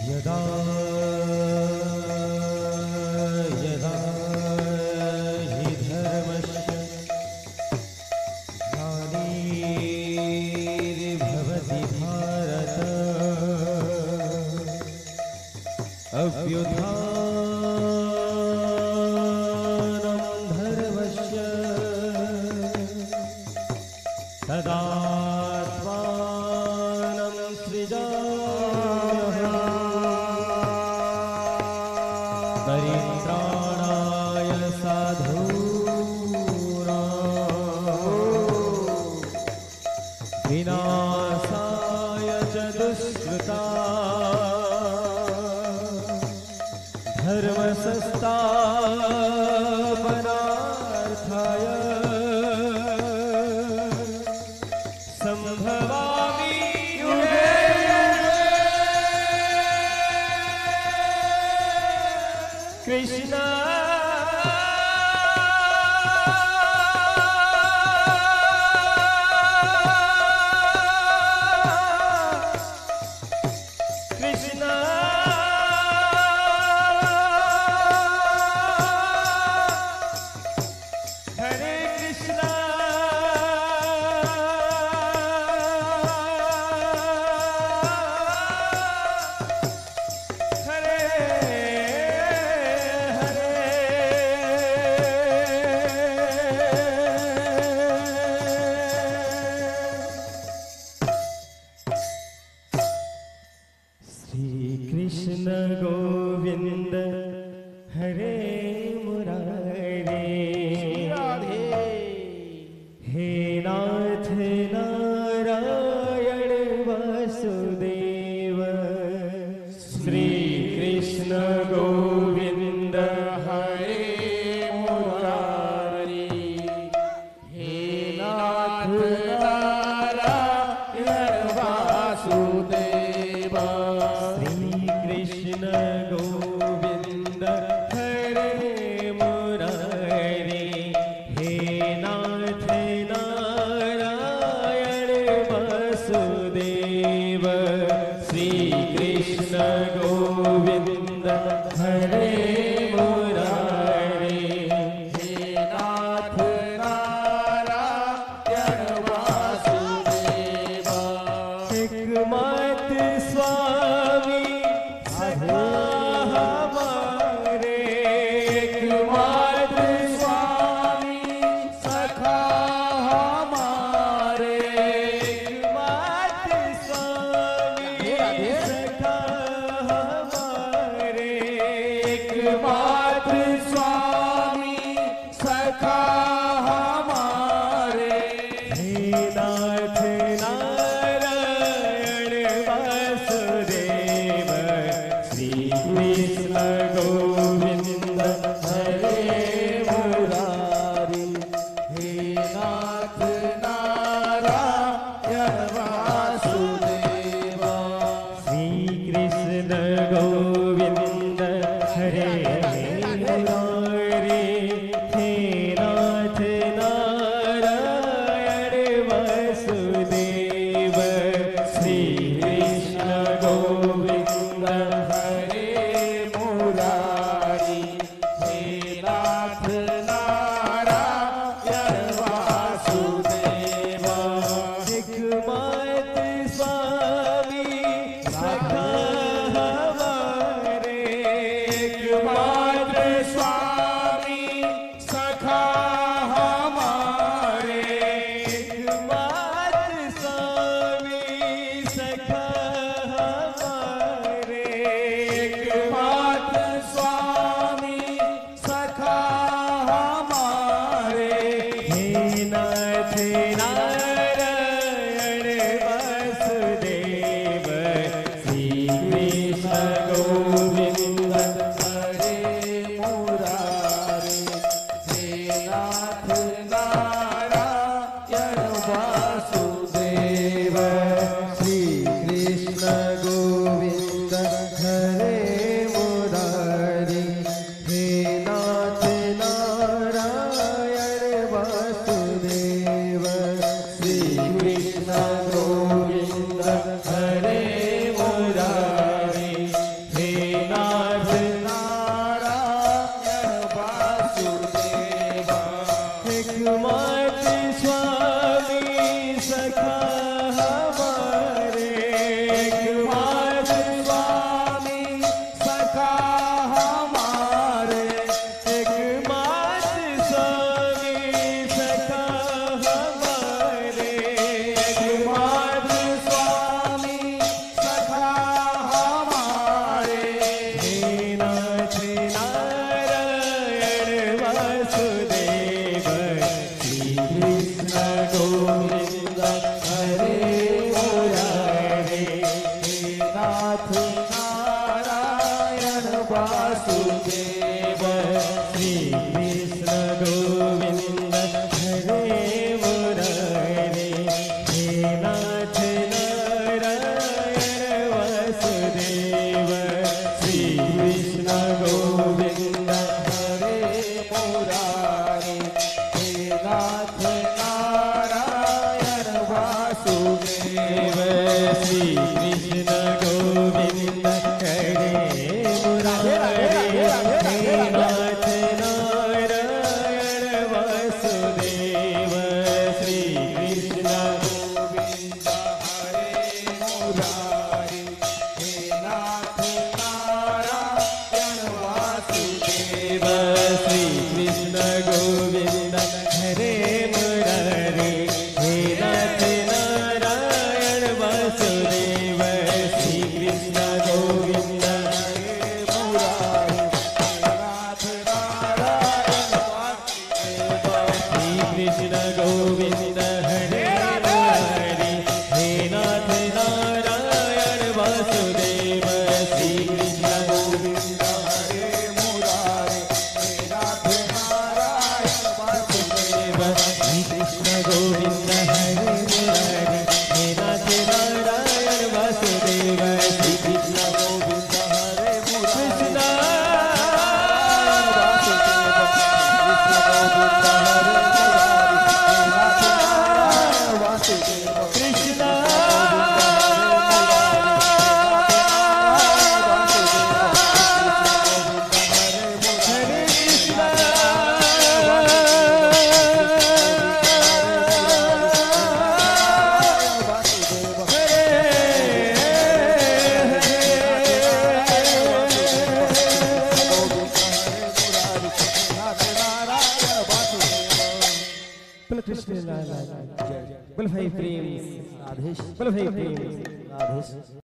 यदा यदा हि धर्मस्य ग्लानिर्भवति भारत अभ्युत्थानं धर्मस्य तदात्मानं सृजाम्यहम् परित्राणाय साधूनां विनाशाय च दुष्कृतां धर्मसंस्थापनार्थाय संभवामि युगे कृष्ण कृष्ण गोविंद हरे मुरारे हे नाथ नारायण वासुदेव श्री कृष्ण गोविंद हरे मुरारे हे नाथ नारायण वासुदेव कृष्ण गोविंद हरे मुरारे हे नाथ नारायण वासुदेव श्री कृष्ण गोविंद हरे मुरारे हे नाथ नारायण वासुदेव एकमात्र स्वामी हमारे एकमात्र स्वामी सखा हमारे एकमात्र स्वामी सखा हमारे एकमात्र स्वामी सखा हमारे हे नाथ नारायण वासुदेव श्री कृष्ण गोविंद हरे मुरारी हे नाथ नारायण वासुदेव श्री कृष्ण गोविंद हरे मुरारी हे नाथ नारायण वासुदेव श्री कृष्ण गोविंद हरे मुरारी हे नाथ नारायण वासुदेव एकमात्र स्वामी सखा हमारे एकमात्र स्वामी सखा हमारे एकमात्र स्वामी सखा हमारे एकमात्र स्वामी सखा हमारे हे नाथ नारायण वासुदेव श्री कृष्ण गोविंद हरे मुरारी हे नाथ नारायण वासुदेव श्री कृष्ण गोविंद हरे मुरारी हे नाथ नारायण वासुदेव श्री कृष्ण गोविंद हरे मुरारी नाथ नारायण वासुदेव श्री कृष्ण गोविंद हरे मुरारी हे नाथ नारायण वासुदेव श्री कृष्ण गोविंद हरे मुरारी हे नाथ नारायण वासुदेव श्री कृष्ण गोविंद हरे मुरारी हे नाथ नारायण वासुदेव श्री कृष्ण गोविंद हरे मुरारी हे नाथ नारायण वासुदेव श्री कृष्ण गोविंद हरे मुरारी हे नाथ नारायण वासुदेव श्री कृष्ण गोविंद हरे मुरारी नाथ नारायण वासुदेव श्री कृष्ण गोविंद हरे मुरारी हे नाथ नारायण वासुदेव श्री कृष्ण गोविंद हरे मुरारी हे नाथ नारायण वासुदेव श्री कृष्ण गोविंद हरे मुरारी हे नाथ नारायण वासुदेव श्री कृष्ण गोविंद हरे कृष्ण लाल बोल भाई प्रेम राधेश बोल भाई प्रेम राधेश।